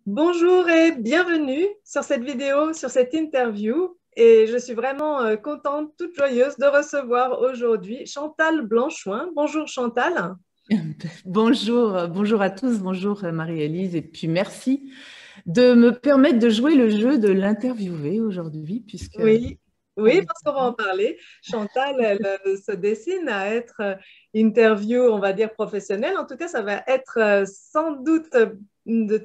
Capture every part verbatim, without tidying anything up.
Bonjour et bienvenue sur cette vidéo, sur cette interview. Et je suis vraiment euh, contente, toute joyeuse de recevoir aujourd'hui Chantal Blanchouin. Bonjour Chantal. Bonjour, bonjour à tous, bonjour Marie-Élise, et puis merci de me permettre de jouer le jeu de l'interviewer aujourd'hui, puisque Oui, pas oui, parce qu'on va en évident. parler. Chantal, elle euh, se dessine à être euh, interview, on va dire professionnelle. En tout cas, ça va être euh, sans doute euh, une de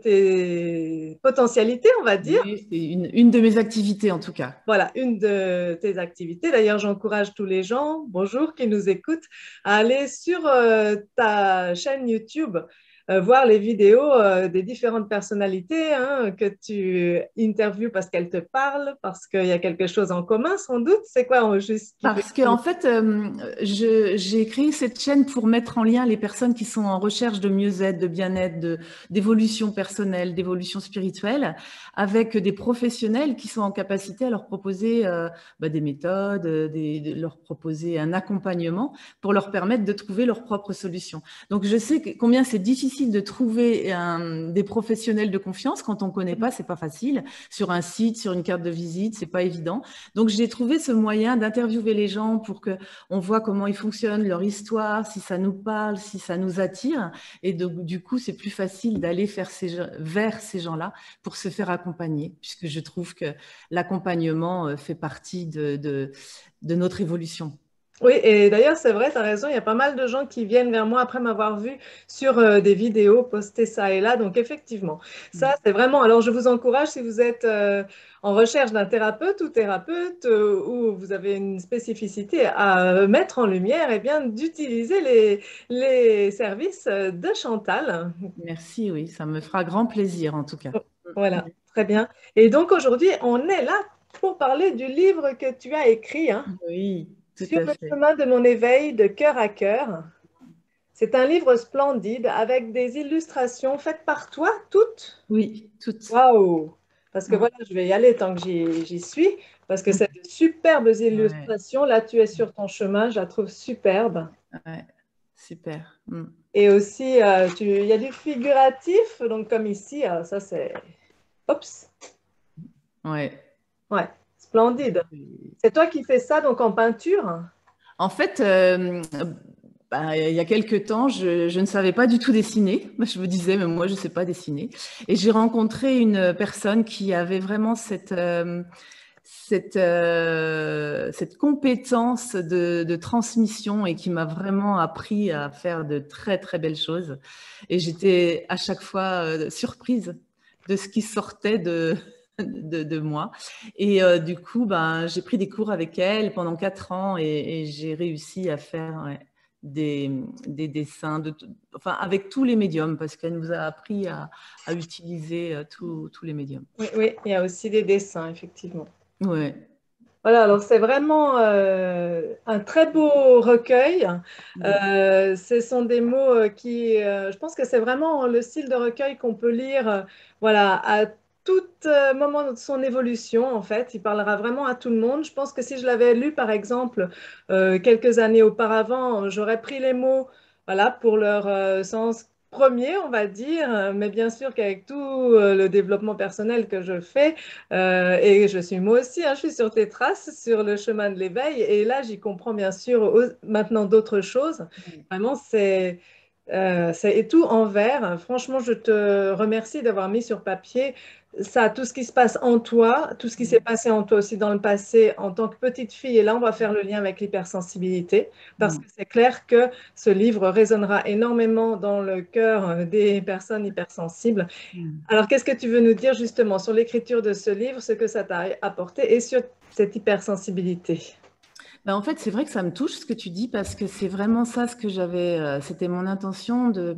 tes potentialités, on va dire. Oui, c'est une, une de mes activités en tout cas. Voilà, une de tes activités. D'ailleurs, j'encourage tous les gens, bonjour, qui nous écoutent, à aller sur euh, ta chaîne YouTube, euh, voir les vidéos euh, des différentes personnalités hein, que tu interviews parce qu'elles te parlent, parce qu'il y a quelque chose en commun, sans doute. C'est quoi en juste qui fait Parce que en fait, euh, je- j'ai créé cette chaîne pour mettre en lien les personnes qui sont en recherche de mieux-être, de bien-être, de, d'évolution personnelle, d'évolution spirituelle, avec des professionnels qui sont en capacité à leur proposer euh, bah, des méthodes, euh, des- de leur proposer un accompagnement pour leur permettre de trouver leurs propres solutions. Donc, je sais que- combien c'est difficile de trouver un- des professionnels de confiance quand on ne connaît pas, c'est pas facile. Sur un site, sur une carte de visite, c'est pas évident. Donc, j'ai trouvé ce moyen d'interviewer les gens pour qu'on voit comment ils fonctionnent, leur histoire, si ça nous parle, si ça nous attire. Et donc, du coup, c'est plus facile d'aller vers ces, vers ces gens-là pour se faire accompagner, puisque je trouve que l'accompagnement euh, fait partie de, de, de notre évolution. Oui, et d'ailleurs, c'est vrai, tu as raison, il y a pas mal de gens qui viennent vers moi après m'avoir vu sur euh, des vidéos postées ça et là. Donc, effectivement, ça, c'est vraiment. Alors, je vous encourage, si vous êtes euh, en recherche d'un thérapeute ou thérapeute euh, ou vous avez une spécificité à euh, mettre en lumière, eh bien, d'utiliser les, les services euh, de Chantal. Merci, oui, ça me fera grand plaisir en tout cas. Voilà, très bien. Et donc, aujourd'hui, on est là pour parler du livre que tu as écrit, hein, Oui, tout Sur à le fait. chemin de mon éveil de cœur à cœur. C'est un livre splendide avec des illustrations faites par toi, toutes. Oui, toutes. Waouh! Parce que Mm. voilà, je vais y aller tant que j'y j'y suis, parce que c'est de superbes Ouais, illustrations. Là, tu es sur ton chemin, je la trouve superbe. ouais, super. Mm. Et aussi, euh, tu- il y a du figuratif, donc comme ici, euh, ça c'est... Oups! Ouais. Ouais, splendide. C'est toi qui fais ça donc en peinture? En fait, euh, bah, il y a quelques temps, je, je ne savais pas du tout dessiner. Je me disais, mais moi, je ne sais pas dessiner. Et j'ai rencontré une personne qui avait vraiment cette, euh, cette, euh, cette compétence de, de transmission et qui m'a vraiment appris à faire de très, très belles choses. Et j'étais à chaque fois euh, surprise de ce qui sortait de, de, de moi. Et euh, du coup, ben, j'ai pris des cours avec elle pendant quatre ans et, et j'ai réussi à faire ouais, des, des dessins, de, enfin, avec tous les médiums, parce qu'elle nous a appris à, à utiliser euh, tous tous les médiums. Oui, oui, il y a aussi des dessins, effectivement. Ouais. Voilà, alors c'est vraiment euh, un très beau recueil. Mm. Euh, ce sont des mots euh, qui, euh, je pense que c'est vraiment le style de recueil qu'on peut lire, euh, voilà, à tout euh, moment de son évolution, en fait. Il parlera vraiment à tout le monde. Je pense que si je l'avais lu, par exemple, euh, quelques années auparavant, j'aurais pris les mots, voilà, pour leur euh, sens premier, on va dire. Mais bien sûr qu'avec tout euh, le développement personnel que je fais, euh, et je suis moi aussi, hein, je suis sur tes traces, sur le chemin de l'éveil. Et là, j'y comprends bien sûr au- maintenant d'autres choses. Vraiment, c'est euh, c'est tout en vert. Franchement, je te remercie d'avoir mis sur papier ça, tout ce qui se passe en toi, tout ce qui s'est passé en toi aussi dans le passé en tant que petite fille. Et là, on va faire le lien avec l'hypersensibilité, parce que Mm. c'est clair que ce livre résonnera énormément dans le cœur euh, des personnes hypersensibles. Mm. Alors, qu'est-ce que tu veux nous dire justement sur l'écriture de ce livre, ce que ça t'a apporté et sur cette hypersensibilité? Ben, en fait, c'est vrai que ça me touche ce que tu dis parce que c'est vraiment ça ce que j'avais, euh, c'était mon intention de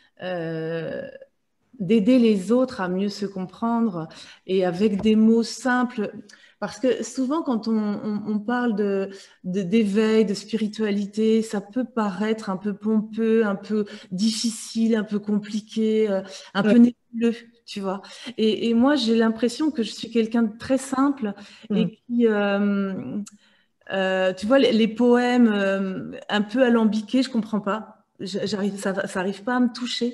euh, d'aider les autres à mieux se comprendre et avec des mots simples. Parce que souvent, quand on, on- on parle de, de- d'éveil, de spiritualité, ça peut paraître un peu pompeux, un peu difficile, un peu compliqué, euh, un Oui. peu nébuleux, tu vois. Et, et moi, j'ai l'impression que je suis quelqu'un de très simple Mm. et qui, euh, euh, tu vois, les, les poèmes euh, un peu alambiqués, je comprends pas. J'arrive, ça, ça arrive pas à me toucher.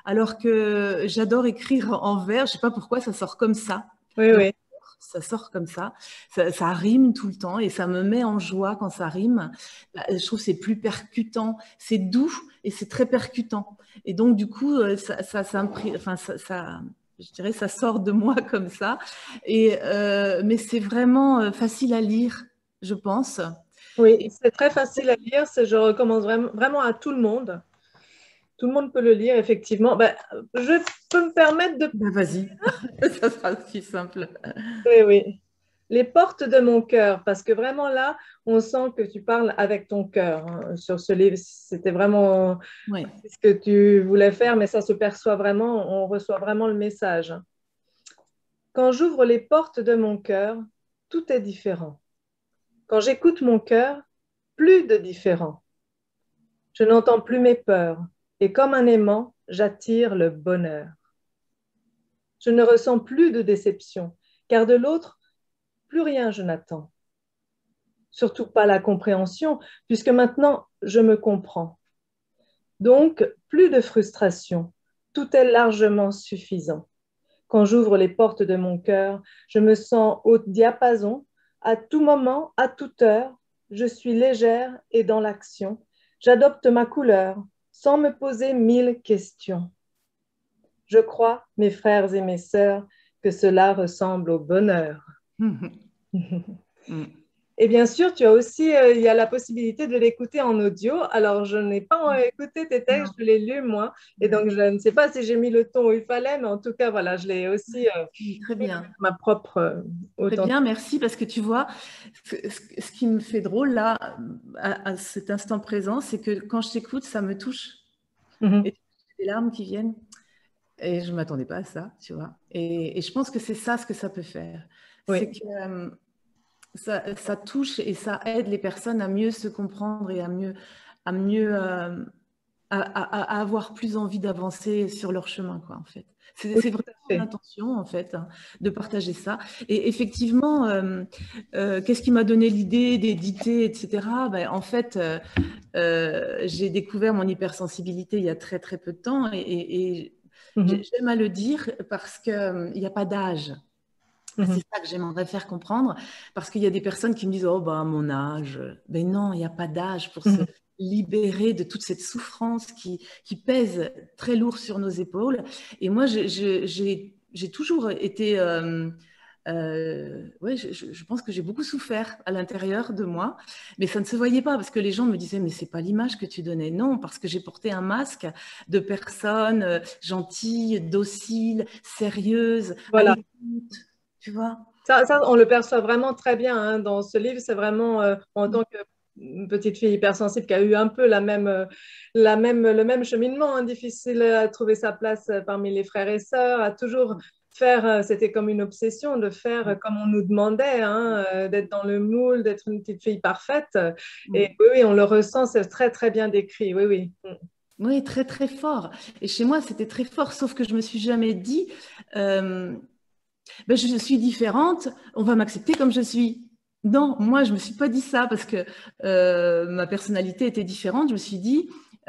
alors que j'adore écrire en vers. Je sais pas pourquoi ça sort comme ça. Oui, oui. Ça sort comme ça. ça, ça rime tout le temps et ça me met en joie quand ça rime. Je trouve que c'est plus percutant, c'est doux et c'est très percutant. Et donc du coup, ça, ça, ça, enfin, ça, ça je dirais, ça sort de moi comme ça. Et, euh, mais c'est vraiment facile à lire, je pense. Oui, c'est très facile à lire. Je recommande vraiment, vraiment à tout le monde. Tout le monde peut le lire, effectivement. Ben, je peux me permettre de... Ben, vas-y, ça sera aussi simple. Oui, oui. Les portes de mon cœur, parce que vraiment là, on sent que tu parles avec ton cœur hein, sur ce livre. C'était vraiment oui. ce que tu voulais faire, mais ça se perçoit vraiment, on reçoit vraiment le message. Quand j'ouvre les portes de mon cœur, tout est différent. Quand j'écoute mon cœur, plus de différent. Je n'entends plus mes peurs et comme un aimant, j'attire le bonheur. Je ne ressens plus de déception, car de l'autre, plus rien je n'attends. Surtout pas la compréhension, puisque maintenant je me comprends. Donc, plus de frustration, tout est largement suffisant. Quand j'ouvre les portes de mon cœur, je me sens au diapason, à tout moment, à toute heure, je suis légère et dans l'action. J'adopte ma couleur sans me poser mille questions. Je crois, mes frères et mes sœurs, que cela ressemble au bonheur. Et bien sûr, tu as aussi, euh, il y a la possibilité de l'écouter en audio. Alors, je n'ai pas écouté tes textes, non. Je l'ai lu moi. Et donc, je ne sais pas si j'ai mis le ton où il fallait, mais en tout cas, voilà, je l'ai aussi euh, très bien. Ma propre euh, Très bien, merci, parce que tu vois, ce, ce qui me fait drôle là, à, à cet instant présent, c'est que quand je t'écoute, ça me touche. Mm-hmm. Et des larmes qui viennent. Et je ne m'attendais pas à ça, tu vois. Et, et je pense que c'est ça ce que ça peut faire. Oui. C'est que euh, ça, ça touche et ça aide les personnes à mieux se comprendre et à mieux, à mieux euh, à, à, à avoir plus envie d'avancer sur leur chemin, quoi, en fait. C'est oui, vraiment l'intention, en fait, hein, de partager ça. Et effectivement, euh, euh, qu'est-ce qui m'a donné l'idée d'éditer, et cetera. Ben, en fait, euh, euh, j'ai découvert mon hypersensibilité il y a très, très peu de temps et, et, et mm-hmm. j'aime à le dire parce qu'il n'y a pas d'âge. Mm-hmm. C'est ça que j'aimerais faire comprendre, parce qu'il y a des personnes qui me disent « Oh, ben, à mon âge… » Ben non, il n'y a pas d'âge pour mm-hmm. se libérer de toute cette souffrance qui, qui pèse très lourd sur nos épaules. Et moi, j'ai toujours été… Euh, euh, ouais, je, je pense que j'ai beaucoup souffert à l'intérieur de moi, mais ça ne se voyait pas parce que les gens me disaient « Mais c'est pas l'image que tu donnais. » Non, parce que j'ai porté un masque de personnes gentilles, dociles, sérieuses, voilà. à l'écoute. Tu vois, ça, ça, on le perçoit vraiment très bien hein, dans ce livre. C'est vraiment, euh, en tant que petite fille hypersensible qui a eu un peu la même, euh, la même, le même cheminement, hein, difficile à trouver sa place parmi les frères et sœurs, à toujours faire, euh, c'était comme une obsession de faire euh, comme on nous demandait, hein, euh, d'être dans le moule, d'être une petite fille parfaite. Et oui, oui, on le ressent, c'est très, très bien décrit. Oui, oui. Oui, très, très fort. Et chez moi, c'était très fort, sauf que je me suis jamais dit… Euh, ben, je suis différente, on va m'accepter comme je suis. Non, moi, je ne me suis pas dit ça parce que euh, ma personnalité était différente. Je me suis dit,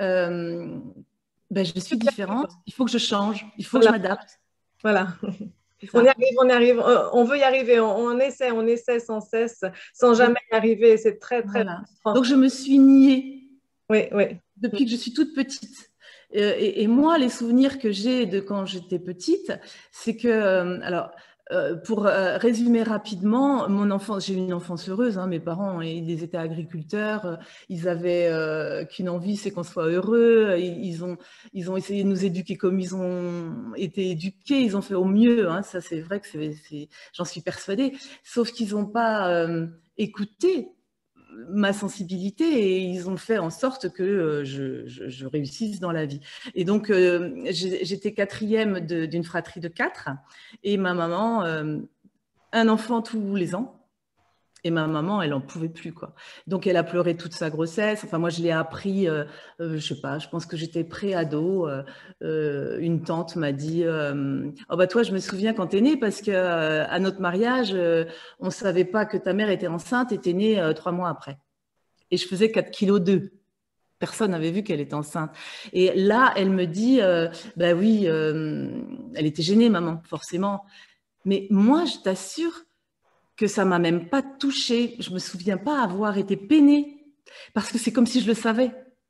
euh, ben, je suis différente, il faut que je change, il faut voilà. que je m'adapte. Voilà. On y arrive, on y arrive, on veut y arriver, on, on essaie, on essaie sans cesse, sans jamais y arriver. C'est très, très voilà. Donc, je me suis niée. Oui, oui. Depuis que je suis toute petite. Et, et moi, les souvenirs que j'ai de quand j'étais petite, c'est que, alors, euh, pour euh, résumer rapidement, mon enfance, j'ai eu une enfance heureuse. Hein, mes parents, ils étaient agriculteurs. Euh, ils avaient euh, qu'une envie, c'est qu'on soit heureux. Ils, ils, ont, ils ont essayé de nous éduquer comme ils ont été éduqués. Ils ont fait au mieux. Hein, ça, c'est vrai que c'est, j'en suis persuadée. Sauf qu'ils n'ont pas euh, écouté ma sensibilité et ils ont fait en sorte que euh, je, je, je réussisse dans la vie. Et donc, euh, j'étais quatrième d'une fratrie de quatre et ma maman, euh, un enfant tous les ans. Et ma maman, elle n'en pouvait plus, quoi. Donc, elle a pleuré toute sa grossesse. Enfin, moi, je l'ai appris, euh, euh, je sais pas, je pense que j'étais pré-ado. Euh, euh, une tante m'a dit euh, « Oh, bah, toi, je me souviens quand tu es née, parce qu'à euh, notre mariage, euh, on ne savait pas que ta mère était enceinte et tu es née euh, trois mois après. » Et je faisais quatre kilos deux. Personne n'avait vu qu'elle était enceinte. Et là, elle me dit, euh, bah oui, euh, elle était gênée, maman, forcément. Mais moi, je t'assure que ça m'a même pas touchée. Je me souviens pas avoir été peinée parce que c'est comme si je le savais.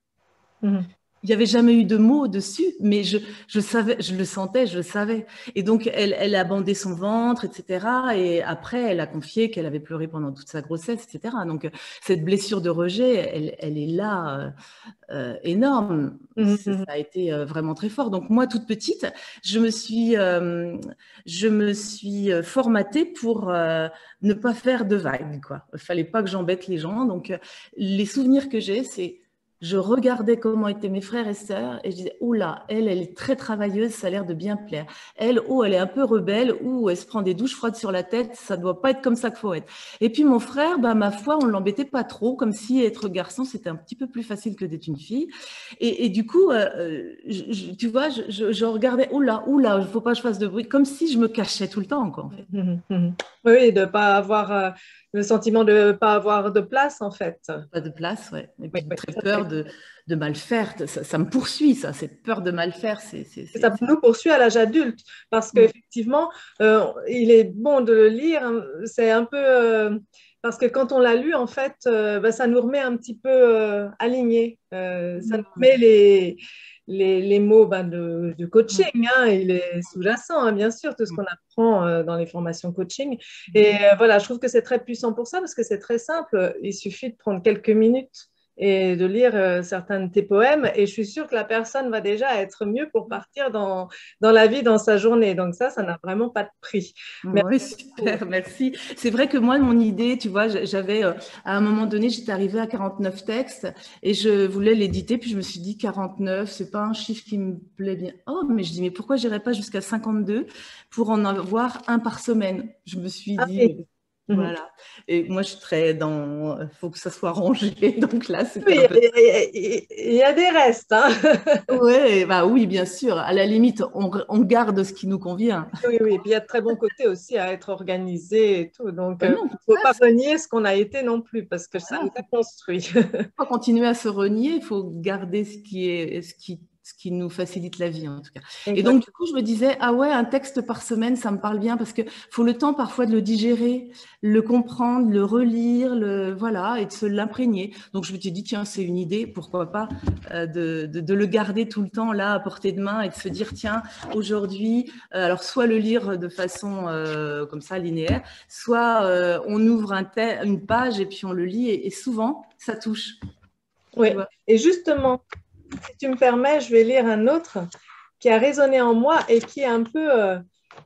Mhm. Il n'y avait jamais eu de mots dessus, mais je, je savais, je le sentais, je le savais. Et donc, elle, elle a bandé son ventre, et cetera. Et après, elle a confié qu'elle avait pleuré pendant toute sa grossesse, et cetera. Donc, cette blessure de rejet, elle, elle est là, euh, euh, énorme. Ça Mhm. a été euh, vraiment très fort. Donc, moi, toute petite, je me suis, euh, je me suis formatée pour euh, ne pas faire de vagues, quoi. Il fallait pas que j'embête les gens. Donc, euh, les souvenirs que j'ai, c'est je regardais comment étaient mes frères et sœurs et je disais, oula, elle, elle est très travailleuse, ça a l'air de bien plaire. Elle, oh, elle est un peu rebelle, ou elle se prend des douches froides sur la tête, ça doit pas être comme ça qu'il faut être. Et puis mon frère, bah, ma foi, on l'embêtait pas trop, comme si être garçon, c'était un petit peu plus facile que d'être une fille. Et, et du coup, euh, je, je, tu vois, je, je, je regardais, oula, oula, il faut pas que je fasse de bruit, comme si je me cachais tout le temps, quoi, en fait. Mhm. Mhm. Oui, de ne pas avoir euh, le sentiment de ne pas avoir de place, en fait. Pas de place, ouais. Et Oui, puis oui, très tout à peur fait. de, de mal faire. Ça, ça me poursuit, ça. Cette peur de mal faire, c'est... c'est, Et c'est, ça nous poursuit à l'âge adulte, parce c'est... qu'effectivement, euh, il est bon de le lire. Hein. C'est un peu... euh, parce que quand on l'a lu, en fait, euh, ben, ça nous remet un petit peu euh, alignés. Euh, ça nous Mm. remet les, les, les mots ben, de, du Mm. coaching. Hein. Il est sous-jacent, hein, bien sûr, tout ce Mm. qu'on apprend euh, dans les formations coaching. Et euh, voilà, je trouve que c'est très puissant pour ça, parce que c'est très simple. Il suffit de prendre quelques minutes et de lire euh, certains de tes poèmes. Et je suis sûre que la personne va déjà être mieux pour partir dans, dans la vie, dans sa journée. Donc ça, ça n'a vraiment pas de prix. Merci Oui, beaucoup. super, merci. C'est vrai que moi, mon idée, tu vois, j'avais, euh, à un moment donné, j'étais arrivée à quarante-neuf textes et je voulais l'éditer, puis je me suis dit quarante-neuf, c'est pas un chiffre qui me plaît bien. Oh, mais je dis, mais pourquoi j'irais pas jusqu'à cinquante-deux pour en avoir un par semaine? Je me suis Ah dit, oui. mais Mhm. voilà. Et moi, je suis très dans, faut que ça soit rangé. Donc là, c'était Oui, un peu. il y, a il y a des restes. Hein. Ouais, bah oui, bien sûr. À la limite, on, on garde ce qui nous convient. Oui, oui. Et puis il y a de très bons côtés aussi à être organisé et tout. Donc, Ben il ne non, au faut contraire, pas renier ce qu'on a été non plus, parce que ça nous voilà. a construit. Pas continuer à se renier, il faut garder ce qui est, ce qui, ce qui nous facilite la vie en tout cas. Et donc Exact. du coup, je me disais, ah ouais, un texte par semaine, ça me parle bien parce que faut le temps parfois de le digérer, le comprendre, le relire, le voilà, et de se l'imprégner. Donc je me suis dit, tiens, c'est une idée, pourquoi pas, euh, de, de, de le garder tout le temps là à portée de main et de se dire, tiens, aujourd'hui, euh, alors soit le lire de façon euh, comme ça linéaire, soit euh, on ouvre un une page et puis on le lit et, et souvent ça touche. Oui. Tu vois. Et justement, si tu me permets, je vais lire un autre qui a résonné en moi et qui est un peu, euh,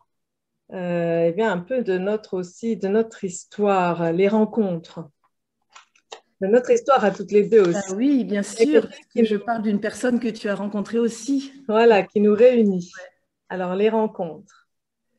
euh, eh bien, un peu de notre aussi, de notre histoire, les rencontres, de notre histoire à toutes les deux Ah aussi. oui, bien Il y a sûr, quelqu'un parce qui que nous, je parle d'une personne que tu as rencontrée aussi. voilà, qui nous réunit. Alors, les rencontres.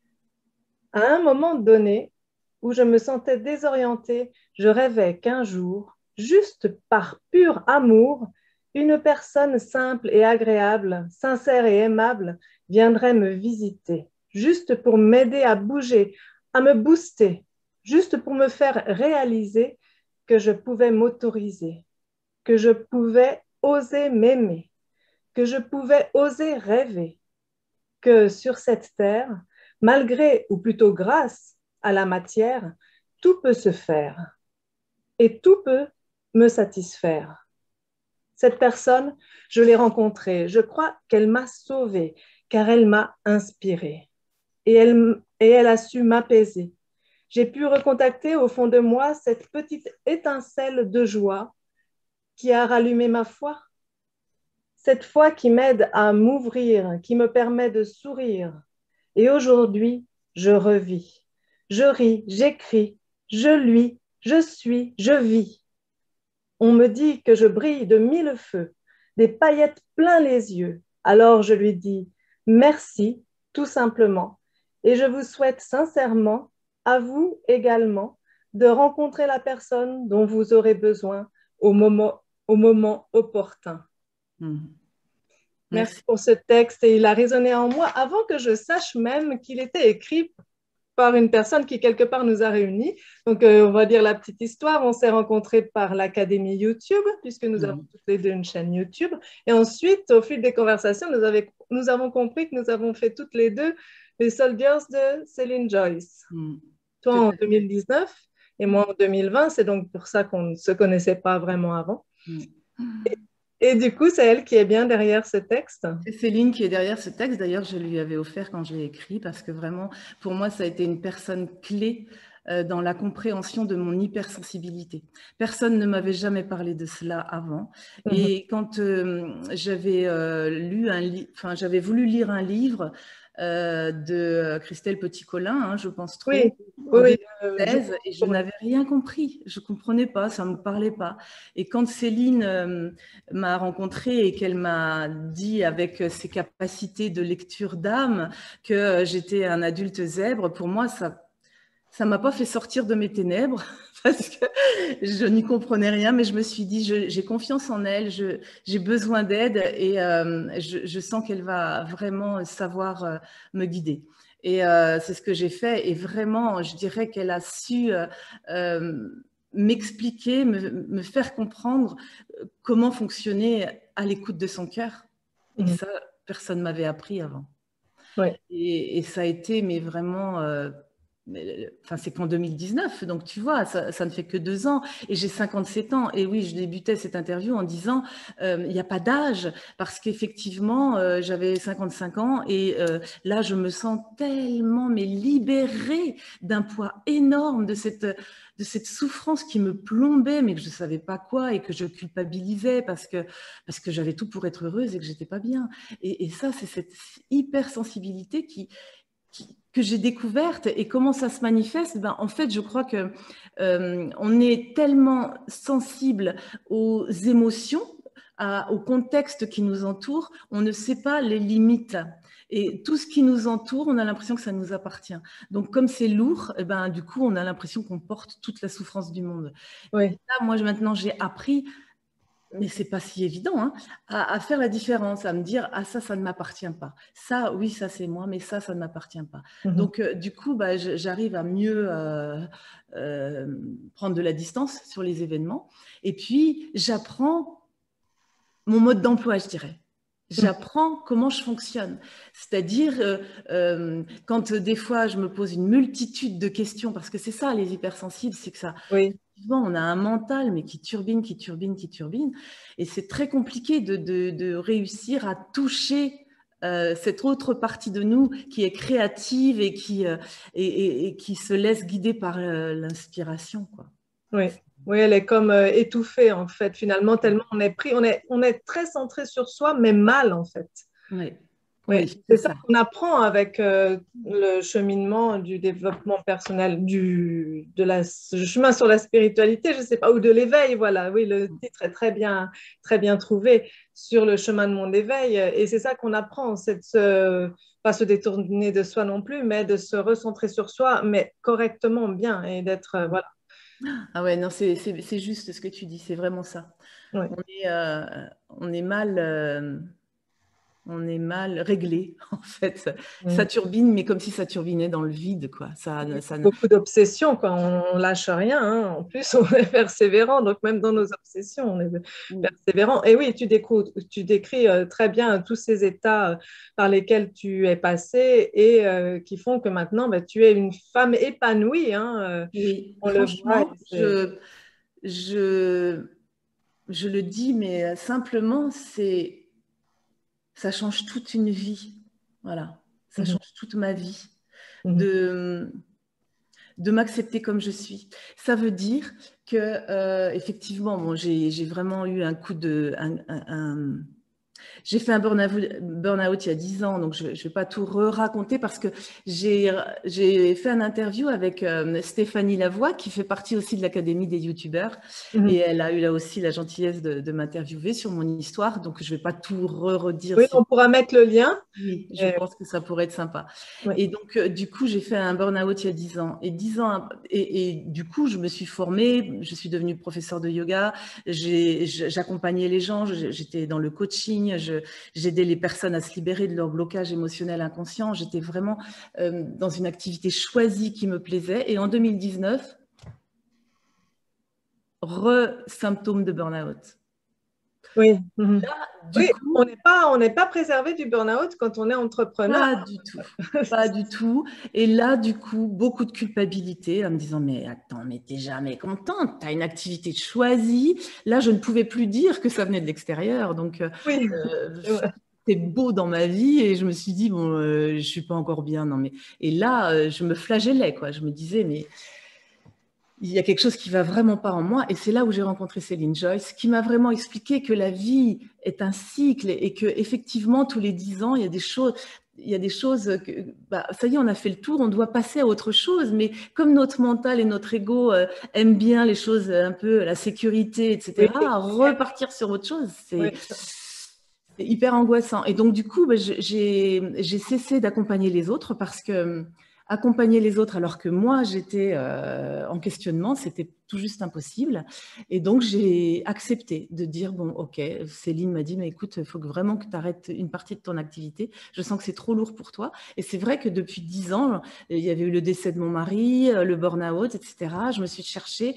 À un moment donné où je me sentais désorientée, je rêvais qu'un jour, juste par pur amour, une personne simple et agréable, sincère et aimable viendrait me visiter, juste pour m'aider à bouger, à me booster, juste pour me faire réaliser que je pouvais m'autoriser, que je pouvais oser m'aimer, que je pouvais oser rêver, que sur cette terre, malgré ou plutôt grâce à la matière, tout peut se faire et tout peut me satisfaire. Cette personne, je l'ai rencontrée, je crois qu'elle m'a sauvée car elle m'a inspirée et elle, et elle a su m'apaiser. J'ai pu recontacter au fond de moi cette petite étincelle de joie qui a rallumé ma foi, cette foi qui m'aide à m'ouvrir, qui me permet de sourire. Et aujourd'hui, je revis. Je ris, j'écris, je luis, je suis, je vis. On me dit que je brille de mille feux, des paillettes plein les yeux. Alors je lui dis merci, tout simplement. Et je vous souhaite sincèrement, à vous également, de rencontrer la personne dont vous aurez besoin au moment, au moment opportun. Mmh. Merci Merci. pour ce texte et il a résonné en moi avant que je sache même qu'il était écrit par une personne qui, quelque part, nous a réunis. Donc, euh, on va dire la petite histoire. On s'est rencontrés par l'Académie YouTube, puisque nous avons Mhm. toutes les deux une chaîne YouTube. Et ensuite, au fil des conversations, nous, avait- nous avons compris que nous avons fait toutes les deux les Soldiers de Céline Joyce. Mhm. Toi Tout en à fait. deux mille dix-neuf et moi en deux mille vingt. C'est donc pour ça qu'on ne se connaissait pas vraiment avant. Mhm. Et du coup, c'est elle qui est bien derrière ce texte. C'est Céline qui est derrière ce texte. D'ailleurs, je lui avais offert quand je l'ai écrit parce que vraiment, pour moi, ça a été une personne clé euh, dans la compréhension de mon hypersensibilité. Personne ne m'avait jamais parlé de cela avant. Mhm. Et quand euh, j'avais euh, lu un livre, enfin, j'avais voulu lire un livre euh, de Christelle Petit-Colin, hein, je pense Oui, trop, oui, en oui, euh, je deux mille seize, et je comprends. n'avais rien compris. Je comprenais pas, ça me parlait pas. Et quand Céline euh, m'a rencontrée et qu'elle m'a dit avec ses capacités de lecture d'âme que euh, j'étais un adulte zèbre, pour moi, ça ça m'a pas fait sortir de mes ténèbres parce que je n'y comprenais rien, mais je me suis dit, j'ai confiance en elle, j'ai besoin d'aide et euh, je, je sens qu'elle va vraiment savoir euh, me guider. Et euh, c'est ce que j'ai fait. Et vraiment, je dirais qu'elle a su euh, euh, m'expliquer, me, me faire comprendre comment fonctionner à l'écoute de son cœur. Et Mhm. ça, personne ne m'avait appris avant. Oui. Et, et ça a été, mais vraiment, euh, mais, enfin, c'est qu'en deux mille dix-neuf, donc tu vois, ça, ça ne fait que deux ans, et j'ai cinquante-sept ans. Et oui, je débutais cette interview en disant, euh, il n'y a pas d'âge, parce qu'effectivement, euh, j'avais cinquante-cinq ans, et euh, là, je me sens tellement, mais libérée d'un poids énorme, de cette, de cette souffrance qui me plombait, mais que je ne savais pas quoi, et que je culpabilisais parce que, parce que j'avais tout pour être heureuse et que j'étais pas bien. Et, et ça, c'est cette hypersensibilité qui, qui, que j'ai découverte. Et comment ça se manifeste? Ben, en fait, je crois que euh, on est tellement sensible aux émotions, à, au contexte qui nous entoure, on ne sait pas les limites. Et tout ce qui nous entoure, on a l'impression que ça nous appartient. Donc, comme c'est lourd, eh ben, du coup, on a l'impression qu'on porte toute la souffrance du monde. Et Oui. là, moi, maintenant, j'ai appris, mais c'est pas si évident, hein, à, à faire la différence, à me dire ah ça, ça ne m'appartient pas. Ça, oui, ça c'est moi, mais ça, ça ne m'appartient pas. Mhm. Donc euh, du coup, bah, j'arrive à mieux euh, euh, prendre de la distance sur les événements. Et puis j'apprends mon mode d'emploi, je dirais. Mhm. J'apprends comment je fonctionne. C'est-à-dire, euh, euh, quand euh, des fois je me pose une multitude de questions, parce que c'est ça les hypersensibles, c'est que ça, Oui. on a un mental, mais qui turbine, qui turbine, qui turbine. Et c'est très compliqué de, de, de réussir à toucher euh, cette autre partie de nous qui est créative et qui, euh, et, et, et qui se laisse guider par euh, l'inspiration, quoi. Oui. Oui, elle est comme euh, étouffée en fait. Finalement, tellement on est pris, on est, on est très centré sur soi, mais mal en fait. Oui, Oui, oui, c'est c'est ça ça. qu'on apprend avec euh, le cheminement du développement personnel, du de la, le chemin sur la spiritualité, je sais pas, ou de l'éveil, voilà. Oui, le titre est très bien, très bien trouvé sur le chemin de mon éveil. Et c'est ça qu'on apprend, c'est de se, pas se détourner de soi non plus, mais de se recentrer sur soi, mais correctement bien et d'être, euh, voilà. Ah ouais, non, c'est juste ce que tu dis, c'est vraiment ça. Ouais. On est, euh, on est mal... Euh, on est mal réglé, en fait. Ça Mm. turbine, mais comme si ça turbinait dans le vide, quoi. Ça, ça, Beaucoup d'obsessions, quoi. On, on lâche rien, hein. En plus, on est persévérant. Donc, même dans nos obsessions, on est persévérant. Et oui, tu décris, tu décris euh, très bien tous ces états euh, par lesquels tu es passé et euh, qui font que maintenant, bah, tu es une femme épanouie, hein. Euh, oui, on le voit. franchement, je, je, je le dis, mais simplement, c'est, ça change toute une vie. Voilà, ça Mhm, change toute ma vie mhm, de, de m'accepter comme je suis. Ça veut dire que, euh, effectivement, bon, j'ai vraiment eu un coup de... Un, un, un, j'ai fait un burn-out il y a dix ans, donc je ne vais pas tout re-raconter parce que j'ai fait un interview avec euh, Stéphanie Lavoie, qui fait partie aussi de l'Académie des youtubeurs. mhm. Et elle a eu là aussi la gentillesse de, de m'interviewer sur mon histoire. Donc, je ne vais pas tout re-redire. Oui, Sur... on pourra mettre le lien. Oui, je Et, pense que ça pourrait être sympa. oui. Et donc, euh, du coup, j'ai fait un burn-out il y a dix ans. Et dix ans, et, et du coup, je me suis formée, je suis devenue professeure de yoga, j'accompagnais les gens, j'étais dans le coaching, famille, j'aidais les personnes à se libérer de leur blocage émotionnel inconscient. J'étais vraiment euh, dans une activité choisie qui me plaisait. Et en deux mille dix-neuf, re-symptôme de burn-out. Oui. Mhm. Là, du Oui, coup, on n'est pas, on n'est pas préservé du burn-out quand on est entrepreneur. pas du tout, pas du tout. Et là, du coup, beaucoup de culpabilité en me disant, mais attends, mais t'es jamais contente, t'as une activité choisie. Là, je ne pouvais plus dire que ça venait de l'extérieur. Donc, Oui, euh, c'est vrai. c'était beau dans ma vie et je me suis dit, bon, euh, je suis pas encore bien. Non, mais... Et là, euh, je me flagellais, quoi. Je me disais, mais il y a quelque chose qui va vraiment pas en moi. Et c'est là où j'ai rencontré Céline Joyce, qui m'a vraiment expliqué que la vie est un cycle et que effectivement tous les dix ans, il y a des choses, il y a des choses que, bah, ça y est, on a fait le tour, on doit passer à autre chose. Mais comme notre mental et notre ego euh, aiment bien les choses un peu, la sécurité, et cetera, Oui, repartir sur autre chose, c'est oui. c'est hyper angoissant. Et donc, du coup, bah, j'ai j'ai cessé d'accompagner les autres parce que accompagner les autres alors que moi, j'étais euh, en questionnement, c'était tout juste impossible. Et donc, j'ai accepté de dire, bon, OK, Céline m'a dit, mais écoute, il faut vraiment que tu arrêtes une partie de ton activité. Je sens que c'est trop lourd pour toi. Et c'est vrai que depuis dix ans, il y avait eu le décès de mon mari, le burn-out, et cetera. Je me suis cherchée.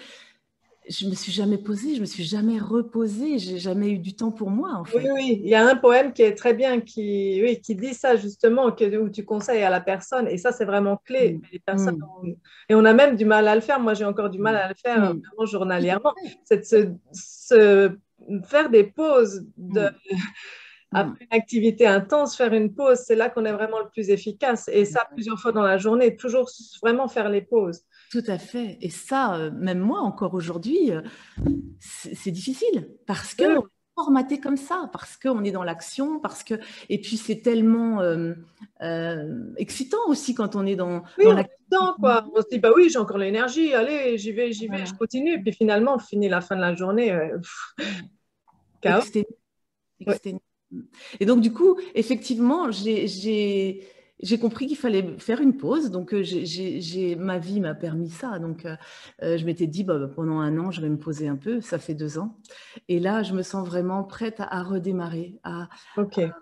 Je me suis jamais posée, je me suis jamais reposée, j'ai jamais eu du temps pour moi, en Oui, fait. oui, il y a un poème qui est très bien, qui, oui, qui dit ça justement, que, où tu conseilles à la personne, et ça c'est vraiment clé. Mm, Les personnes mm, ont- et on a même du mal à le faire, moi j'ai encore du mal mm, à le faire euh, mm. vraiment Tout à journalièrement, fait. c'est de se, se- faire des pauses de, Mm, mm. après une activité intense, faire une pause, c'est là qu'on est vraiment le plus efficace. Et ça plusieurs fois dans la journée, toujours vraiment faire les pauses. Tout à fait. Et ça, euh, même moi, encore aujourd'hui, euh, c'est c'est difficile parce Oui, qu'on est formaté comme ça, parce qu'on est dans l'action, parce que... Et puis, c'est tellement euh, euh, excitant aussi quand on est dans, oui, dans on est dedans, l'activité. quoi. On se dit, bah oui, j'ai encore l'énergie, allez, j'y vais, j'y vais, je Voilà. continue. Puis finalement, on finit la fin de la journée, euh, pff, chaos. Exténué, Oui, exténué. Et donc, du coup, effectivement, j'ai j'ai- j'ai compris qu'il fallait faire une pause. Donc, euh, j'ai, j'ai- j'ai- ma vie m'a permis ça. Donc, euh, euh, je m'étais dit, bah, bah, pendant un an, je vais me poser un peu. Ça fait deux ans. Et là, je me sens vraiment prête à, à redémarrer. À, ok.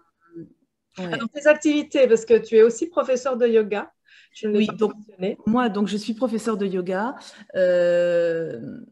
Alors, ouais. tes activités, parce que tu es aussi professeur de yoga, je ne l'ai Oui, pas donc, mentionné. moi, donc, je suis professeure de yoga. Euh,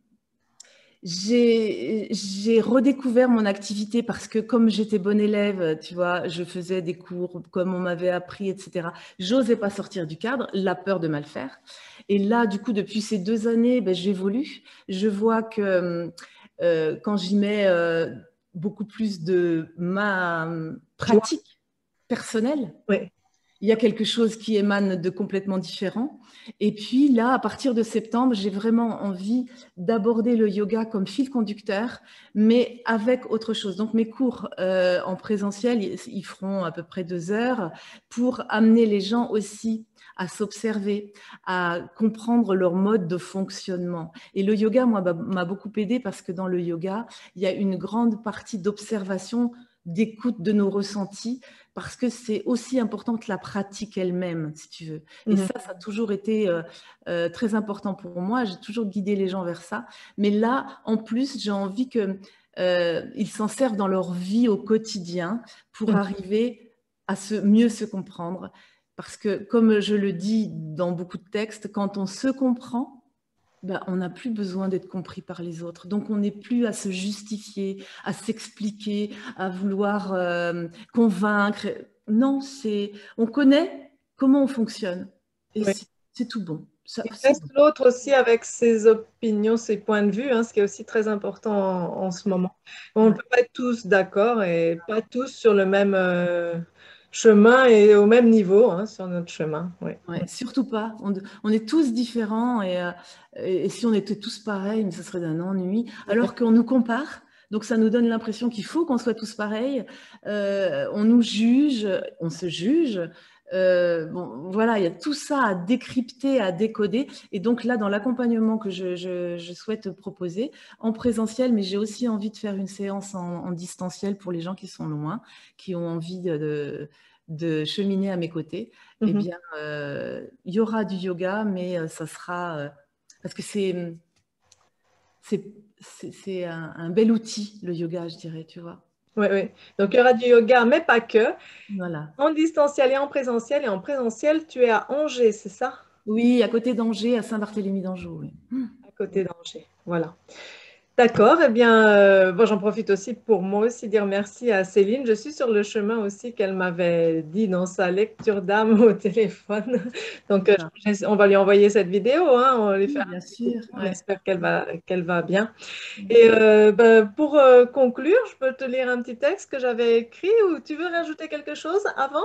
J'ai j'ai redécouvert mon activité parce que comme j'étais bonne élève, tu vois, je faisais des cours comme on m'avait appris, et cetera. J'osais pas sortir du cadre, la peur de mal faire. Et là, du coup, depuis ces deux années, ben, j'évolue. Je vois que euh, quand j'y mets euh, beaucoup plus de ma Joie. pratique personnelle, Oui. il y a quelque chose qui émane de complètement différent. Et puis là, à partir de septembre, j'ai vraiment envie d'aborder le yoga comme fil conducteur, mais avec autre chose. Donc mes cours euh, en présentiel, ils feront à peu près deux heures pour amener les gens aussi à s'observer, à comprendre leur mode de fonctionnement. Et le yoga, moi, m'a beaucoup aidé parce que dans le yoga, il y a une grande partie d'observation, d'écoute de nos ressentis, parce que c'est aussi important que la pratique elle-même, si tu veux. Et Mhm. ça, ça a toujours été euh, euh, très important pour moi. J'ai toujours guidé les gens vers ça. Mais là, en plus, j'ai envie qu'ils euh, s'en servent dans leur vie au quotidien pour Mhm. arriver à se, mieux se comprendre. Parce que, comme je le dis dans beaucoup de textes, quand on se comprend, ben, on n'a plus besoin d'être compris par les autres. Donc, on n'est plus à se justifier, à s'expliquer, à vouloir euh, convaincre. Non, c'est on connaît comment on fonctionne et Oui. c'est tout bon. Ça, Il c'est reste bon. l'autre aussi avec ses opinions, ses points de vue, hein, ce qui est aussi très important en, en ce moment. On ne Ouais. peut pas être tous d'accord et pas tous sur le même euh, chemin et au même niveau hein, sur notre chemin. Oui. Ouais, surtout pas. On, on est tous différents et, euh, et si on était tous pareils, mais ce serait d'un ennui. Alors qu'on nous compare, donc ça nous donne l'impression qu'il faut qu'on soit tous pareils. Euh, on nous juge, on se juge. Euh, bon, voilà, il y a tout ça à décrypter, à décoder. Et donc là, dans l'accompagnement que je, je, je souhaite proposer, en présentiel, mais j'ai aussi envie de faire une séance en, en distanciel pour les gens qui sont loin, qui ont envie de, de, de cheminer à mes côtés. Eh Mhm. bien, euh, il y aura du yoga, mais euh, ça sera... euh, parce que c'est c'est un, un bel outil, le yoga, je dirais, tu vois. Oui, oui. Donc, il y aura du yoga, mais pas que. Voilà. En distanciel et en présentiel. Et en présentiel, tu es à Angers, c'est ça? Oui, à côté d'Angers, à Saint-Barthélemy d'Anjou. Oui. À côté d'Angers. Voilà. D'accord, eh bien, euh, bon, j'en profite aussi pour moi aussi dire merci à Céline. Je suis sur le chemin aussi qu'elle m'avait dit dans sa lecture d'âme au téléphone. Donc, euh, D'accord. je- on va lui envoyer cette vidéo, hein, on va lui Oui, faire bien un petit coucou. sûr. On Ouais. espère qu'elle va, qu'elle va bien. Et euh, ben, pour euh, conclure, je peux te lire un petit texte que j'avais écrit ou tu veux rajouter quelque chose avant?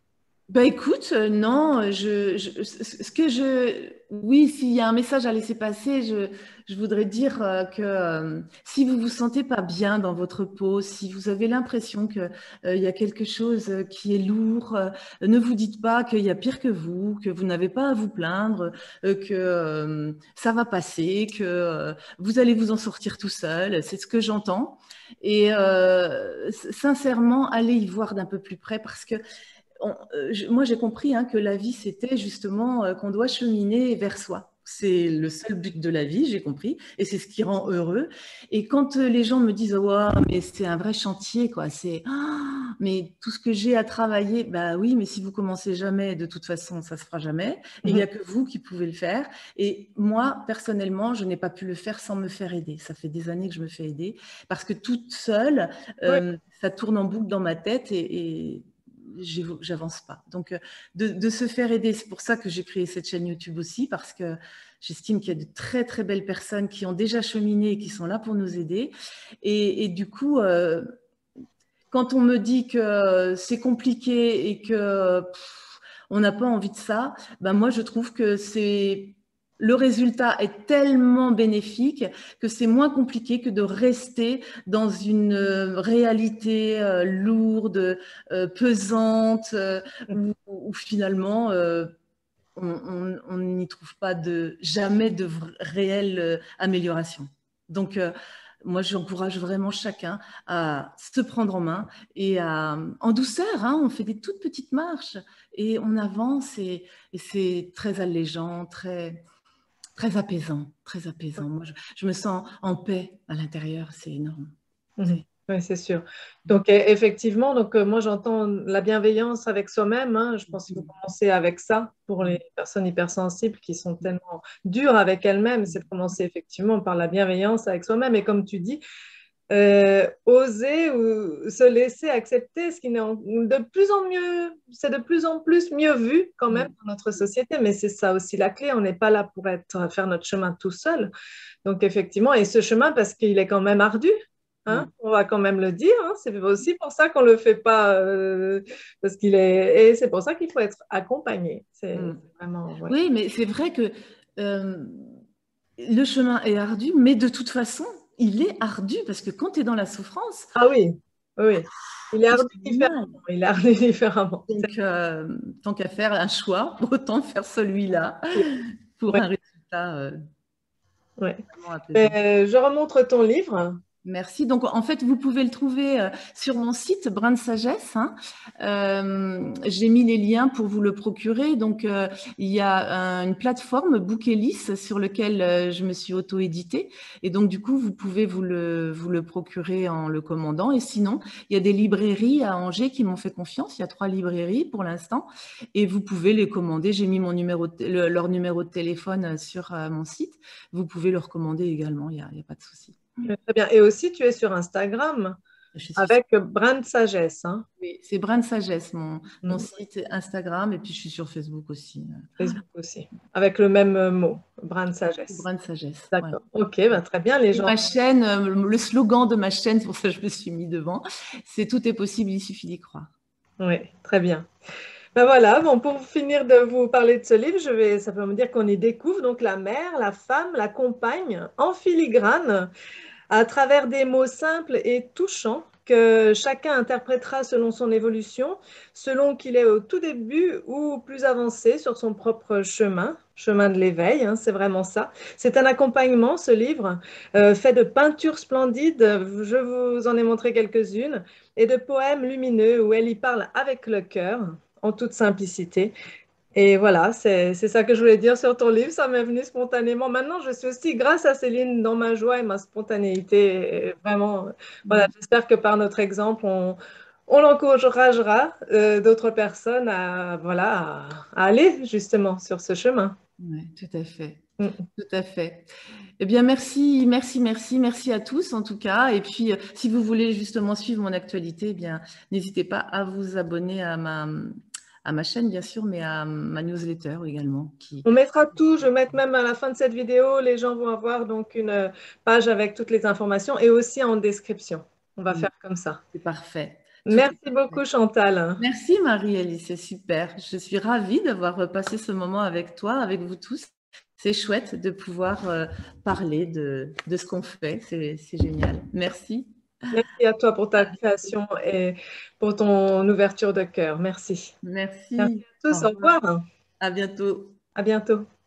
Bah écoute, euh, non, je, je- ce ce que je, oui, s'il y a un message à laisser passer, je, je voudrais dire euh, que euh, si vous vous sentez pas bien dans votre peau, si vous avez l'impression que euh, il y a quelque chose euh, qui est lourd, euh, ne vous dites pas qu'il y a pire que vous, que vous n'avez pas à vous plaindre, euh, que euh, ça va passer, que euh, vous allez vous en sortir tout seul. C'est ce que j'entends. Et euh, sincèrement, allez y voir d'un peu plus près parce que on, euh, je, moi, j'ai compris hein, que la vie, c'était justement euh, qu'on doit cheminer vers soi. C'est le seul but de la vie, j'ai compris, et c'est ce qui rend heureux. Et quand euh, les gens me disent, oh, mais c'est un vrai chantier, quoi, c'est, oh, mais tout ce que j'ai à travailler, bah oui, mais si vous commencez jamais, de toute façon, ça se fera jamais. Et il n'y a que vous qui pouvez le faire. Et moi, personnellement, je n'ai pas pu le faire sans me faire aider. Ça fait des années que je me fais aider parce que toute seule, Oui. euh, ça tourne en boucle dans ma tête et, et j'avance pas. Donc, de, de, se faire aider, c'est pour ça que j'ai créé cette chaîne YouTube aussi, parce que j'estime qu'il y a de très, très belles personnes qui ont déjà cheminé et qui sont là pour nous aider. Et, et du coup, euh, quand on me dit que c'est compliqué et que pff, on n'a pas envie de ça, ben moi, je trouve que c'est... Le résultat est tellement bénéfique que c'est moins compliqué que de rester dans une réalité euh, lourde, euh, pesante, euh, où, où, finalement euh, on n'y trouve pas de, jamais de réelle euh, amélioration. Donc, euh, moi, j'encourage vraiment chacun à se prendre en main et à, en douceur, hein, on fait des toutes petites marches et on avance et, et c'est très allégeant, très, très apaisant, très apaisant. Moi, je, je me sens en paix à l'intérieur, c'est énorme. Mhm. Oui, c'est sûr. Donc, e- effectivement, donc, euh, moi, j'entends la bienveillance avec soi-même, hein. Je pense qu'il faut commencer avec ça pour les personnes hypersensibles qui sont tellement dures avec elles-mêmes. C'est de commencer effectivement par la bienveillance avec soi-même. Et comme tu dis, euh, oser ou se laisser accepter, ce qui est en- de plus en mieux, c'est de plus en plus mieux vu quand même dans notre société. Mais c'est ça aussi la clé. On n'est pas là pour être, faire notre chemin tout seul. Donc, effectivement, et ce chemin, parce qu'il est quand même ardu, hein, on va quand même le dire, hein, c'est aussi pour ça qu'on ne le fait pas, euh, parce qu'il est, et c'est pour ça qu'il faut être accompagné. C'est Mm. vraiment, ouais. Oui, mais c'est vrai que euh, le chemin est ardu, mais de toute façon, il est ardu parce que quand tu es dans la souffrance, Ah oui, oui, il est tout se ardu passe différemment. mal. Il est ardu différemment. Donc, euh, tant qu'à faire un choix, autant faire celui-là pour Oui, un résultat euh, oui. vraiment apaisant. Euh, je remontre ton livre. Merci. Donc, en fait, vous pouvez le trouver euh, sur mon site Brin de Sagesse. Hein. Euh, j'ai mis les liens pour vous le procurer. Donc, euh, il y a un, une plateforme Bookelis sur laquelle euh, je me suis auto-éditée. Et donc, du coup, vous pouvez vous le, vous le procurer en le commandant. Et sinon, il y a des librairies à Angers qui m'ont fait confiance. Il y a trois librairies pour l'instant. Et vous pouvez les commander. J'ai mis mon numéro de, le, leur numéro de téléphone sur euh, mon site. Vous pouvez leur commander également. Il n'y a, il y a pas de souci. Très bien. Et aussi, tu es sur Instagram Je suis avec Brin de Sagesse, hein. Oui, c'est Brin de Sagesse, mon, mon Mm. site Instagram, et puis je suis sur Facebook aussi. Facebook aussi, avec le même euh, mot, Brin de Sagesse. Brin de Sagesse, ouais. D'accord. Ok, ben, très bien, les Et gens. ma chaîne, euh, le slogan de ma chaîne, c'est pour ça que je me suis mis devant, c'est tout est possible, il suffit d'y croire. Oui, très bien. Ben voilà, bon, pour finir de vous parler de ce livre, je vais simplement dire qu'on y découvre donc la mère, la femme, la compagne en filigrane à travers des mots simples et touchants que chacun interprétera selon son évolution, selon qu'il est au tout début ou plus avancé sur son propre chemin, chemin de l'éveil, hein, c'est vraiment ça. C'est un accompagnement, ce livre, euh, fait de peintures splendides, je vous en ai montré quelques-unes, et de poèmes lumineux où elle y parle avec le cœur, en toute simplicité. Et voilà, c'est c'est ça que je voulais dire sur ton livre. Ça m'est venu spontanément. Maintenant, je suis aussi, grâce à Céline, dans ma joie et ma spontanéité. Et vraiment, euh, voilà, Mm. j'espère que par notre exemple, on, on encouragera euh, d'autres personnes à, voilà, à, à aller justement sur ce chemin. Ouais, tout à fait. Mm. Tout à fait. Eh bien, merci, merci, merci, merci à tous en tout cas. Et puis, euh, si vous voulez justement suivre mon actualité, eh bien, n'hésitez pas à vous abonner à ma, à ma chaîne, bien sûr, mais à ma newsletter également. Qui... On mettra tout, je vais mettre même à la fin de cette vidéo, les gens vont avoir donc une euh, page avec toutes les informations et aussi en description. On va Oui, faire comme ça. c'est parfait. Tout est Merci parfait. beaucoup, Chantal. Merci Marie-Alice, c'est super. Je suis ravie d'avoir passé ce moment avec toi, avec vous tous. C'est chouette de pouvoir euh, parler de, de ce qu'on fait. C'est c'est génial. Merci. Merci à toi pour ta création et pour ton ouverture de cœur. Merci. Merci Merci. à Au tous. Au revoir. revoir. À bientôt. À bientôt.